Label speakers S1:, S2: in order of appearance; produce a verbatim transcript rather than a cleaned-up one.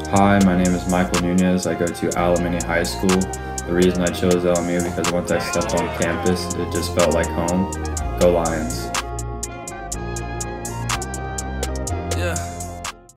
S1: Hi, my name is Michael Nunez. I go to Alamany High School. The reason I chose L M U because once I stepped on campus, it just felt like home. Go Lions.